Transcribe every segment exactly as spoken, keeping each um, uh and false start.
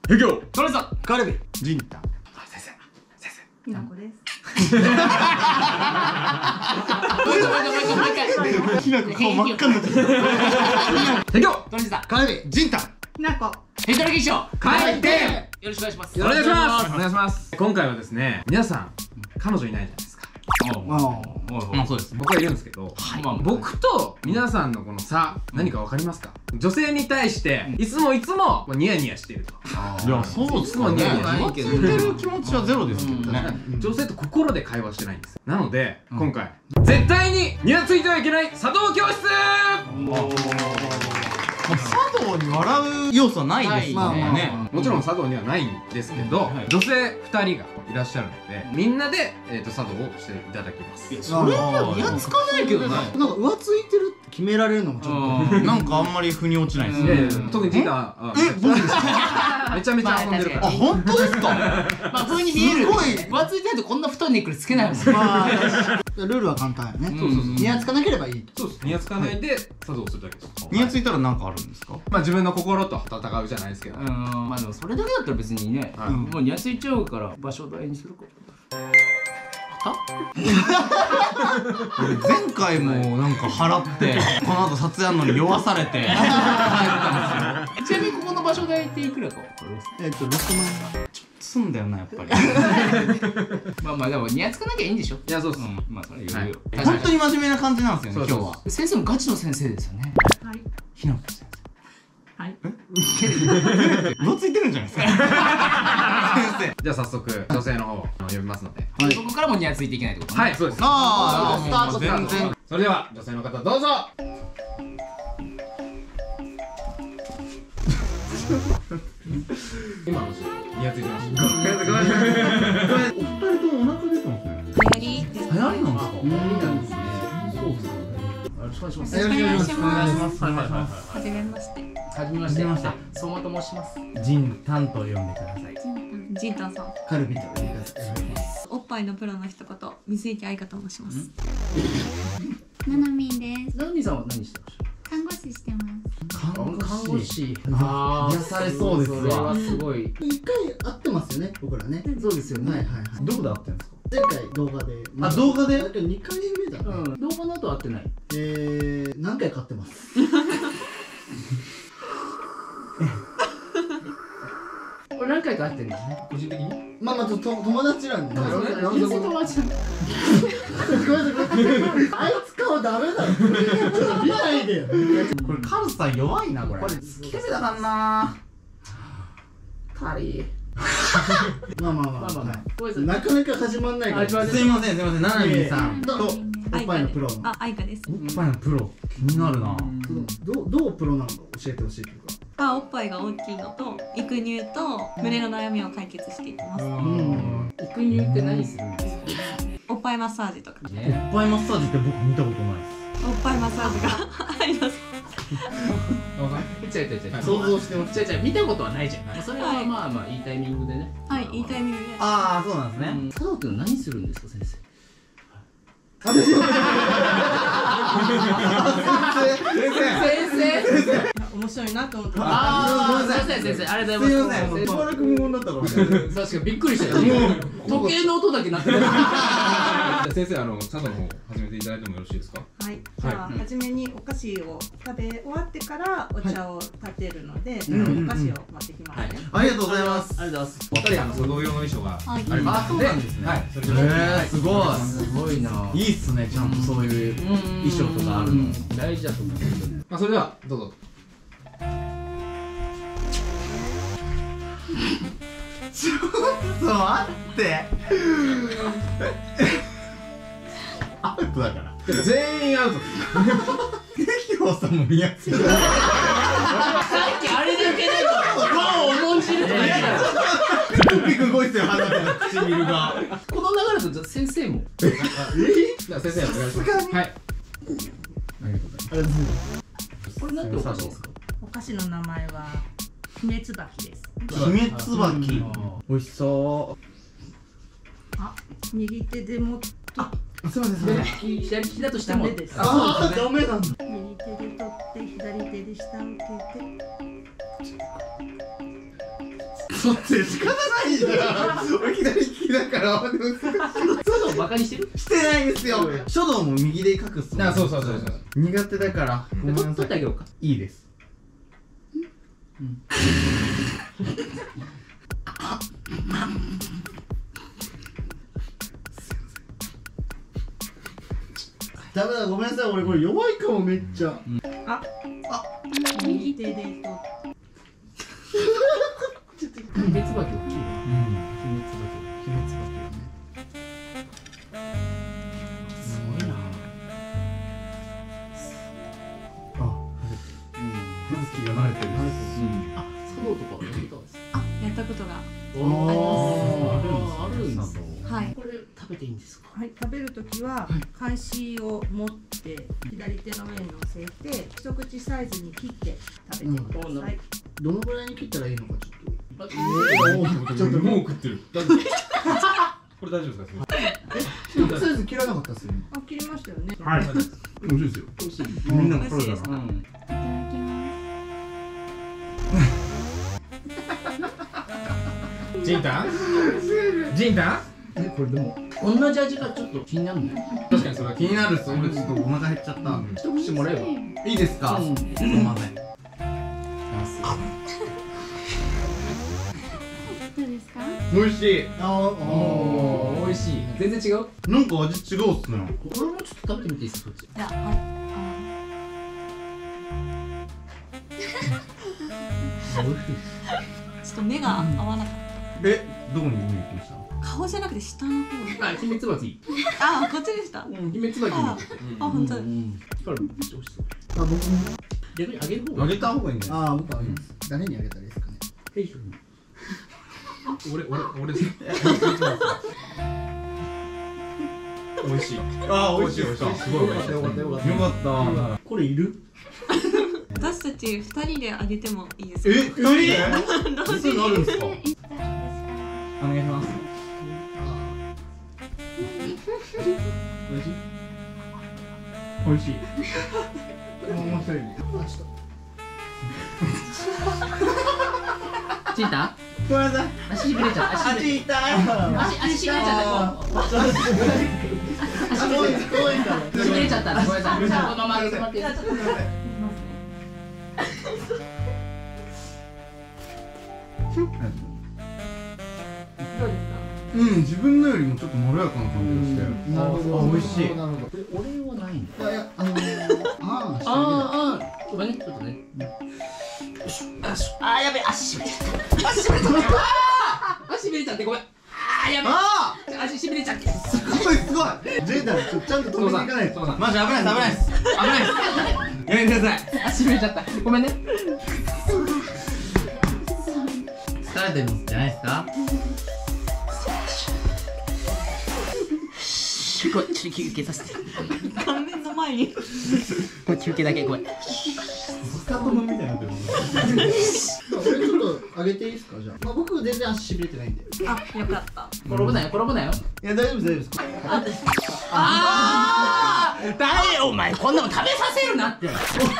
へぎょトレさんカルビジンタ先生先生きなこです。 きなこ顔真っ赤になってる。 へぎょトレさんカルビジンタきなこ。 ヘッドラギッショ回転よろしくお願いします。 お願いしますお願いします。今回はですね、皆さん彼女いないじゃないですか。 まあそうです。 僕はいるんですけど、僕と皆さんのこの差何か分かりますか？女性に対していつもいつもニヤニヤしていると。 いや、そうですかね。浮ついてる気持ちはゼロですけどね。 女性と心で会話してないんです。なので今回絶対にニヤついてはいけない茶道教室。 茶道に笑う要素はないですもんね。 もちろん茶道にはないんですけど、女性ふたりがいらっしゃるので、みんなで茶道をしていただきます。 それは嫌つかないけどね。 なんか浮ついてるって決められるのもちょっとなんかあんまり腑に落ちないですね。 特にジータえ、僕ですか？めちゃめちゃ遊んでるから。 あ、本当ですか？ まあ風に見える。 すごい浮ついてないとこんな太いネックレスつけないもん。 まあルールは簡単やね。 そうそうそう。 ニヤつかなければいい。 そうです。ニヤつかないで茶道をするだけです。 ニヤついたら何かあるんですか？ まあ自分の心と戦うじゃないですけど。 うん、まあでもそれだけだったら別にね、もうニヤついちゃうから場所代にするか。 俺前回もなんか払ってこの後撮影あんのに酔わされて帰ったんですよ。 ちなみにここの場所代っていくらか。 えっとろくまんえん。 すんだよなやっぱり。 まあまあでもニヤつかなきゃいいんでしょ。 いやそうです。 まあそれ余裕よ。 本当に真面目な感じなんですよね今日は。 先生もガチの先生ですよね。 はい。 ひなこ先生。 はい。 浮ついてるんじゃないですか。先生。 じゃあ早速女性の方を呼びますので。 そこからもニヤついていけないってことね。 はい、そうです。 あスタート全然。 それでは女性の方どうぞ。今のシーンニヤついてました。ごめんなさいごめんなさい。 お二人ともお腹出てますね。 流行りです。 流行りなんですか？ 流行りなんですね。 そうですね。 よろしくお願いします。 よろしくお願いします。 はいはいはい。 はじめまして。 はじめまして。相馬と申します。 ジンタンと呼んでください。 ジンタンさん。 カルビと言います。 おっぱいのプロの一言、水池愛香と申します。 ななみんです。 ナナミさんは何してました？ 看護師してます。 看護師。 ああ、癒されそうですわ。 それはすごい。 一回会ってますよね、僕らね。 そうですよね。 はいはいはい。 どこで会ってんですか？ 前回動画で。 あ、動画で？ にかいめだね。 うん。動画の後会ってない。 えー、何回買ってます。 これ何回か会ってんだね。 個人的に？ まあまあと友達なんで。 友達なんだ。 あいつ顔ダメだろ。ちょっと見ないでよ。 これカルさん弱いなこれ。これスケベだからな。 カリまあまあまあまあまあまあ。 なかなか始まんないから。 始まんないすいませんすいません、ななみんさんとおっぱいのプロの。 あ、愛香です。 おっぱいのプロ気になるな。 どうどうプロなのか教えてほしいというか。 あ、おっぱいが大きいのと育乳と胸の悩みを解決していきます。 うん。 育乳って何するんですか？ おっぱいマッサージとか。 おっぱいマッサージって僕見たことないです。 おっぱいマッサージがあります。 違う違う違う。 想像してます。 違う違う、見たことはないじゃん。それはまあまあいいタイミングでね。 はい、いいタイミングで。 ああ、そうなんですね。 茶道って何するんですか、先生？ 先生。 面白いなと思って。 ああ、先生先生、ありがとうございます。 しばらく無言だったから。 確かにびっくりしたよ。時計の音だけ鳴ってる。 先生、あの茶道の方始めていただいてもよろしいですか？ はい、じゃあ初めにお菓子を食べ終わってからお茶を立てるので、お菓子を持ってきますね。 ありがとうございます。 ありがとうございます。 お二人あの茶道用の衣装がありますので、はい、それでええ、すごい。 すごいな。 いいっすね、ちゃんとそういう衣装とかあるの。 大事だと思う。 まあそれではどうぞ。 ちょっと待って。アウトだから。 全員アウト。 ヒロさんも宮津。 さっきあれだけでもう重んじるとか言ってた。 ピクピク動いてる鼻と唇が。 この流れだと先生も。 じゃあ先生お願いします。はい。ありがとうございます。 これなんてお菓子ですか？ お菓子の名前は姫つばきです。 姫つばき。美味しそう。 あ、右手で持って。 あ、すみませんすみません。 左利きだとしても。 ダメです。 ああ、ダメなんだ。 右手で取って左手で下を受けて。 嘘って仕方ないじゃん。俺左利きだから。 ちょっとバカにしてる。 してないですよ。書道も右で書くっすもん。 あ、そうそうそうそう。 苦手だからごめんなさい。 取ってあげようか。 いいです。 ダメだ、ごめんなさい、俺これ弱いかも、めっちゃ。 あ、あ、右手でと。 姫椿大きいね。 うん。 姫椿。姫椿よね。すごいな。 あ、うん。葉月が慣れてる。 あ、茶道とかやったことです。 あ、やったことがおああるんですね。 はいこれ食べていいんですか。 はい、食べるときは漢紙を持って左手の上に乗せて一口サイズに切って食べてください。 どのぐらいに切ったらいいのかちょっと。 あちょっともう食ってる。これ大丈夫ですか？ 一口サイズ切らなかったっすよね。 あ、切りましたよね。 はい。 美味しいですよ。 美味しい。 みんなもそうだ美味しいですか。 な。 うん。 いただきますジンタン？ジンタン？ え、これでも同じ味がちょっと気になるね。 確かにそれは気になるっす。 俺ちょっとお腹減っちゃった。 一口もらえば。 いいですか？ うんすいません。 どうですか？ 美味しい。 あおー、美味しい。全然違う。 なんか味違うっすね。 これもちょっと食べてみていいですか。そっち。 じゃあ、ああのちょっと目が合わなかっえ、どこに見に行きました？ た。顔じゃなくて下の方に。 あ、姫椿。 あ、こっちでした。 うん、姫椿になってて。 あ、本当だ。 うん。これめっちゃ美味しそう。 あ、僕も。 逆にあげる方が。 あげた方がいいんじゃない？ ああ、僕あげます。誰にあげたらいいですかね。 ヘイション。 俺俺俺です。美味しい。 あー、美味しい美味しい。すごい美味しい。 よかったよかった。 よかった。 これいる？ 私たち二人であげてもいいですえ、 か？ 二人で？そういうのあるんですか？ いったらお願いします。美味しい。 面白いね。あ、ちょっチータごめんなさい。 足しびれちゃう。足しびれ。 足痛い。 足足しびれちゃった。こう足しびれちゃった。 と遠いから。 しびれちゃった。ごめんなさい。このまま待って。 じゃあちょっと待って。どうですか？ うん、自分のよりもちょっとまろやかな感じがして。 なるほど。 あ、美味しい。 なるほど。 これお礼はないんだ。 いやいや、あのー、ああ、 あーあー、ごめんね、ちょっとね。あーやべえ、足しびれちゃった。足しびれちゃった。足しびれちゃってごめん。あーやべえ。 あ足しびれちゃって。 ー、すごいすごい。 ジェイダン、ちょちゃんと止めていかないと。 マジ危ないです、危ないです。危ないです。やめてください。 足しびれちゃった。ごめんね。 疲れてるんじゃないですか？ これちょっと休憩させて。 顔面の前に。 これ休憩だけごめん。 スカトムみたいになってる。 俺ちょっと上げていいですか、じゃあ。まあ、僕全然足しびれてないんで。 あ、よかった。 転ぶなよ、転ぶなよ。 いや、大丈夫です、大丈夫です。 ああ、だよお前こんなの食べさせるなって。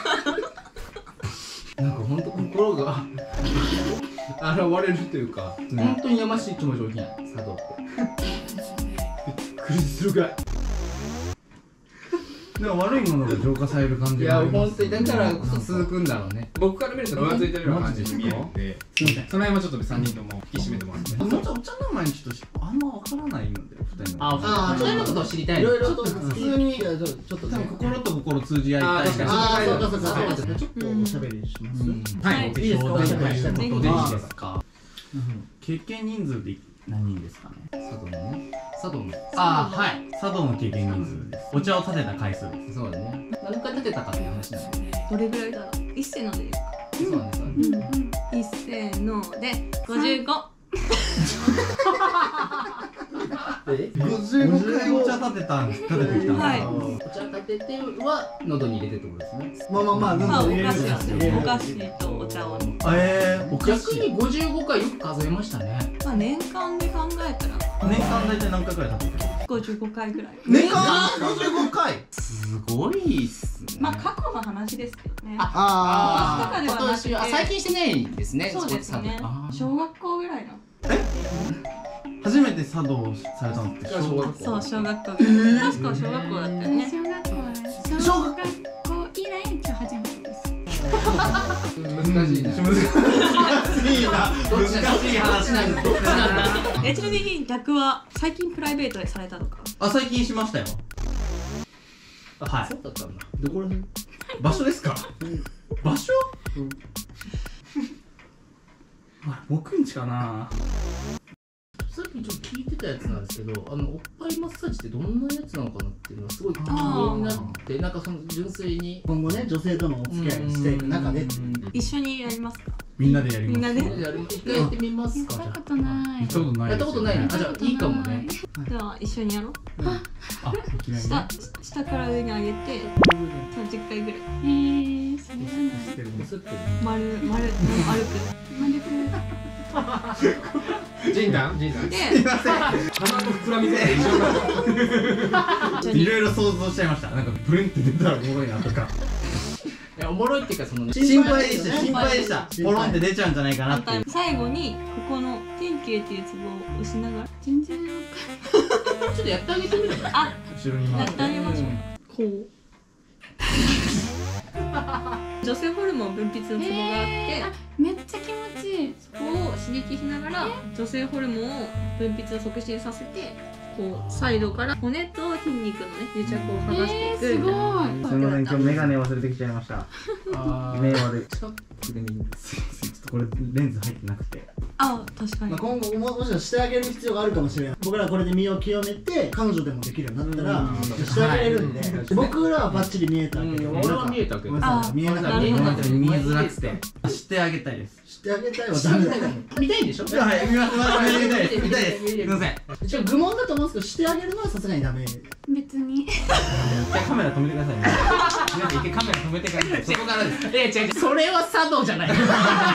なんか本当心が現れるというか、本当にやましい気持ち起きない茶道って。びっくりするぐらい。 でも悪いものが浄化される感いやじがあります。 本当にだからこそ続くんだろうね。 僕から見ると浮ついてるような感じに見えるんで、その辺はちょっと三人とも引き締めてもらって。 もうちょっとお茶の前にちょっとあんまわからないので二人の。 あ、 あ二人のことを知りたい。 いろいろと普通に、いや、ちょちょっと多分ね。 心と心通じ合いたいあー確かにああ、そうかそうかそうかそうか。ちょっとおしゃべりします。 はい。 いいですか、おしゃべりしても。 ということでいいですか。 経験人数で何人ですかね？ 茶道のね。茶道の。 ああ、はい。茶道の経験人数です。お茶を立てた回数です。 そうだね。何回立てたかっていう話なんで。 どれぐらいだろう。一斉のでいいですか？ そうだね、そうだね。 一斉ので五十五。 でごじゅうごかいお茶立てたんです。立ててきたんです。 はいお茶立てては喉に入れてってことですね。 まあまあまあ、 まあお入れる菓子なんですよ。お菓入れる子とお茶を。 えー、お菓逆子。 にごじゅうごかいよく数えましたね。 まあ年間で考えたら年間大体何回くらい立ててる？ 五十五回ぐらい。 年間ごじゅうごかい。すごいっすね。 ね。 まあ過去の話ですけどね。 あ今年とかではなくて今年あ最近してないんですね。 そうですねあ。ー小学校ぐらいの。 初めて茶道されたのって小学校そう小学校ぐらい。確か小学校だったよね。 小学校小学校以来今日初めてです。 難しいね。 難しいな。 どっちだ難しい話なんだ。どっちなんだ。 えちなみに逆は最近プライベートでされたのか。 あ、最近しましたよ。はい。 そうだったんだ。 どこら辺？ 場所ですか？場所？まあ僕んちかな。 さっきちょっと聞いてたやつなんですけど、あのおっぱいマッサージってどんなやつなのかなっていうのがすごい気になって、なんかその純粋に今後ね女性とのお付き合いをしていく中で一緒にやりますか。 みんなでやります。 みんなで。 やる一回やってみますやっか。じゃたことない。 ちょうどない。 やったことないの。あ、じゃあいいかもね。 じゃあ一緒にやろう。 あ、いきなりね。 下下から上に上げてさんじゅっかいぐらいえー、それはない。 してるこすってる。 丸丸丸く。 丸く。 ジンダンジンダンで鼻の膨らみで異常だいろいろ想像しちゃいました。なんかブルンって出たらおもろいなとか。 いやおもろいっていうかその心配でした。心心配配でした。ポロンって出ちゃうんじゃないかなっていう。 最後にここの天球っていうツボを押しながら全然わかちょっとやってあげてみればいい。 あ後ろに回っ。 やっててあげましょう。こう女性ホルモン分泌のツボがあって、 んない。めっちゃ気持ちいい。 そこを刺激しながら女性ホルモンを分泌を促進させてこうサイドから骨と筋肉のね癒着を剥がしていえー、すごくみたいな。 い。 すみません、今日メガネ忘れてきちゃいました。 あ迷惑で。近くで見るんです。ちょっとこれレンズ入ってなくて。 あ、確かにまあ、。今後ももしかしてあげる必要があるかもしれない。僕らこれで身を清めて彼女でもできるようになったらうんしてあげれるんで、 はい僕らはバッチリ見えたけど、 うん俺は見えたけどごめんなさい見えなかった。 あ見えなかっなるほど見えづらくて。してあげたいです。 してあげたいはダメだよ。 見たいんでしょ。 はい、見ます。見たいです。見たいです。すみません。 一応愚問だと思うんですけど、してあげるのはさすがにダメ。 別に。 一回カメラ止めてくださいね。皆さん一回カメラ止めてください。そこからです。 いや違う違う、それは茶道じゃない。 よか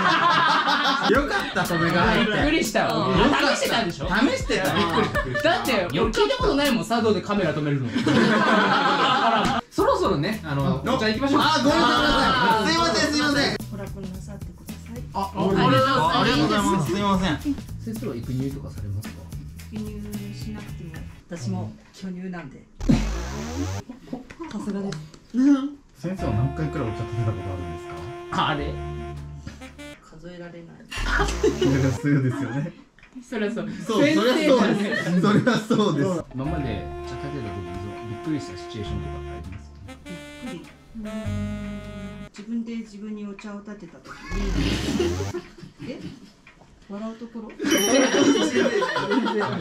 った、止めが入びっくって。 りしたわ。 うん試してたんでしょ。 試してた。びっくり。 だって俺聞いたことないもん、茶道でカメラ止めるの。 そろそろねあのお茶行きましょう。 あ、ごめんなさい。すいません、すいません。 ご楽なさってください。 あ、 ありがとうございますありがとうございます。すいません。 先生は育乳とかされますか。 輸入しなくても私も巨乳なんで。 さすがです。 先生は何回くらいお茶立てたことあるんですか。 あれ。 数えられない。 それがそうですよね。 それはそう。 そう、それはそうです。それはそうです。 今まで茶立てた時にびっくりしたシチュエーションとかってあります。 びっくり。うーん自分で自分にお茶を立てた時にえ笑うところえ立てた時にあの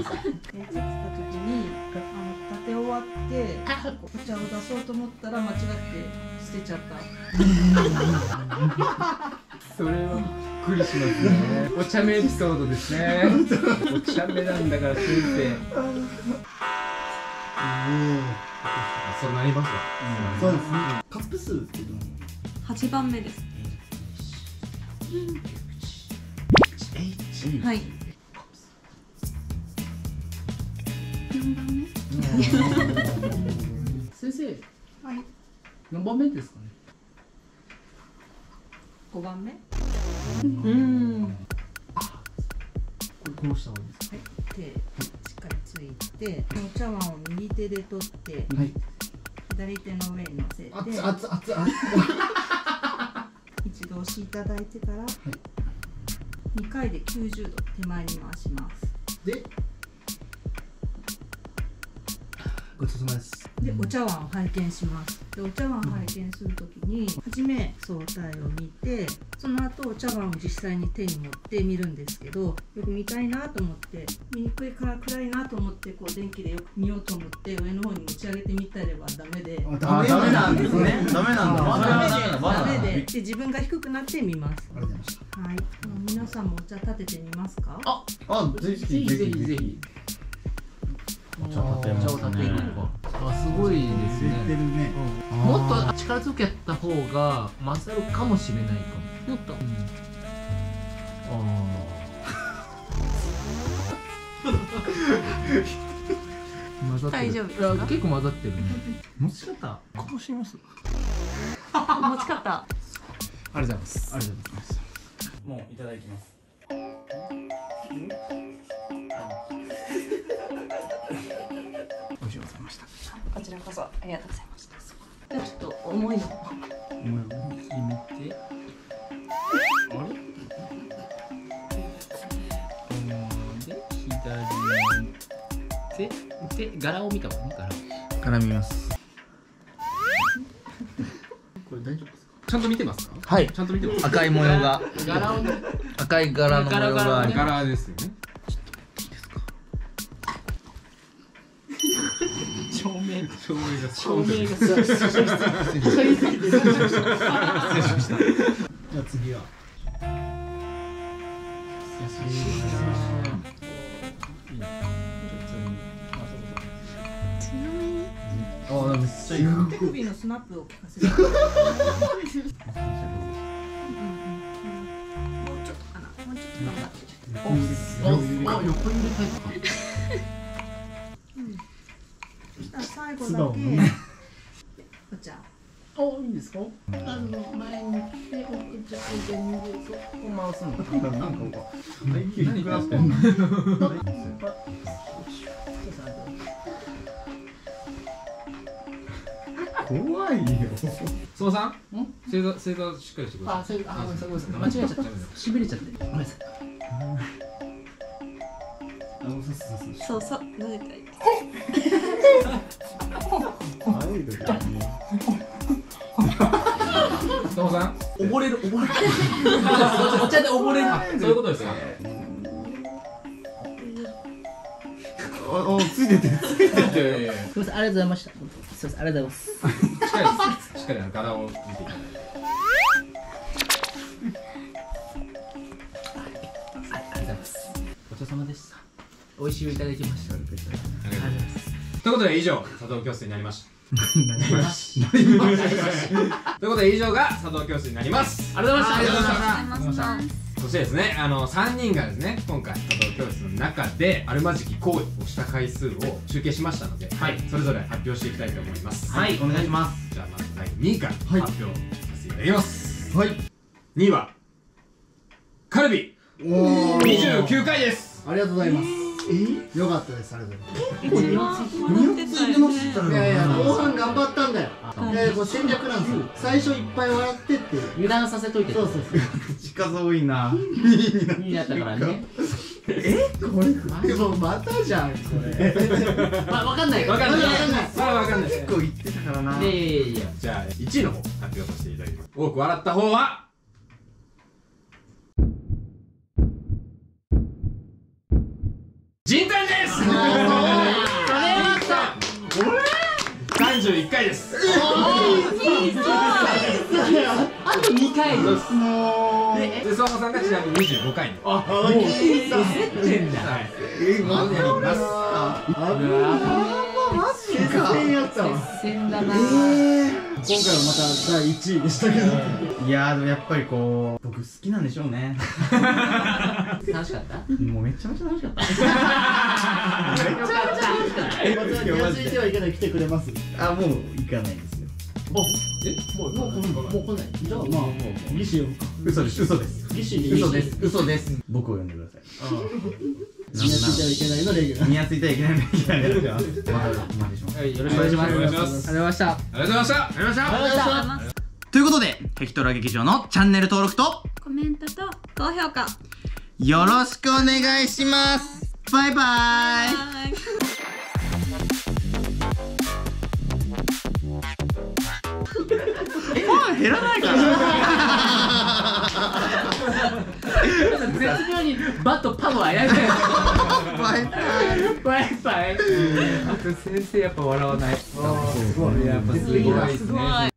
立て終わってお茶を出そうと思ったら間違って捨てちゃったそれはびっくりしますね。お茶目エピソードですね。お茶目なんだから先生。 そうなりますわ。 そうですね。カップ数っていうのは八番目です。はい。 四番目。 先生、 はい何番目ですかね。 ごばんめうん。 これこうした方がいいですか。 手しっかりついてお茶碗を右手で取ってはい。 左手の上に乗せて熱々熱々 一度押しいただいてからにかいできゅうじゅうど手前に回しますでごちそうさまですでお茶碗を拝見しますでお茶碗を拝見するときに初め総体を見てその後お茶碗を実際に手に持って見るんですけどよく見たいなと思って見にくいから暗いなと思ってこう電気でよく見ようと思って上の方に持ち上げてみたればダメでああ、ダメなんですね。ダメなんだ。 あダメでダメだダメでダメで自分が低くなって見ますありがとうございましたはいあの皆さんもお茶立ててみますかあ、 あ、ぜひぜひぜひぜひ。 お茶立てますね。 お茶を立てるのか。あ、すごいです出てね。 るねもっと力強くやった方が勝るかもしれないかも。 もっと。 混ざってる。 大丈夫ですかいや結構混ざってるね。 持ち方、こうします。 持ち方。 ありがとうございますありがとうございますもういただきます。 美味しいございました。 こちらこそありがとうございました。じゃあちょっと重いの。 お前決めて。あれ？で左でで柄を見たもんね柄。柄見ます。これ大丈夫ですか？ ちゃんと見てますか？ はい。 ちゃんと見てます。 赤い模様が柄をね、 赤い柄の模様があります。 柄ですよね。 照明照明が照明が失礼しました。 じゃあ次はああめっちゃいいな。 手首のスナップを聞かせて。もうちょっとかな。もうちょっと頑張って。 あ、横に入れたいとか。 そしたら最後素だけ。 直ねこちら。 あ、いいんですか？あの前に来て奥ちゃんで右そこ回すの。なんか何低くなってんの？怖いよ。 相馬さん、正座正座しっかりしてください。 あ、そういうあ、ごめんなさいごめんなさい。間違えちゃった。しびれちゃって。ごめんなさい。 そうそう、慣れたい。 相馬さん、 溺れる溺れる。お茶で溺れる。 そういうことですよ。 あ、ついてて。ついてて。すみません、ありがとうございました。すみません、ありがとうございます。 しっかりしっかり柄を見ていただいて。 ありがとうございます。ごちそうさまでした。美味しいをいただきました。ありがとうございます。 ということで以上茶道教室になりました。なりました。ということで以上が茶道教室になります。 ありがとうございました。 ありがとうございます。 そしてですね、あのさんにんがですね、今回茶道教室の中であるまじき行為をした回数を集計しましたので、はい、それぞれ発表していきたいと思います。 はい、お願いします。 じゃあまずだいにいから発表させていただきます。 はいにいはカルビおーにじゅうきゅうかいです。 ありがとうございます。えよかったです。ありがとうございま一番笑ってたよね。 す。いやいや後半頑張ったんだよ。いやいやこれ戦略なんですよ。最初いっぱい笑ってっていう。 油断させといて。 そうそうそう。 近づ多いな。 にだったからね。 でもまたじゃんこれ。 まあ、わかんない。 わかんない。 わかんないまだわかんない。 結構言ってたからな。 いやいやいやいや。 じゃあいちいの方発表させていただきます。多く笑った方は陣太です。それはさんじゅういっかいです。 あとにかいです。 で、相馬さんがちなみににじゅうごかいに。 ああいいだ。 ってんだ。 えマジであマジで接戦やったわ。 接戦だな。 今回はまただいいちいでしたけど。 いやーでもやっぱりこう僕好きなんでしょうね。 楽しかった？ もうめちゃめちゃ楽しかった。 めちゃめちゃ楽しかった。 また気が付いてはいけない来てくれます。 あもう行かないですよ。 え、もうもうもう来ない。 じゃあまあ義士を嘘です嘘です義士に嘘です嘘です。僕を呼んでください。 気が付いてはいけないのレギュラー。 ニヤついてはいけないのレギュラーでやってます。またお待ちします。 はい、よろしくお願いします。 お願いします。 ありがとうございました。 ありがとうございました。ありがとうございました。 ありがとうございました。 ということでヘキトラ劇場のチャンネル登録とコメントと高評価。 よろしくお願いします。バイバーイ。 はい。 ファン減らないかな。 絶妙にバットパワーやめて。 バイバイ。 バイバイ。あと先生やっぱ笑わない。 すごい。 やっぱすごいですね。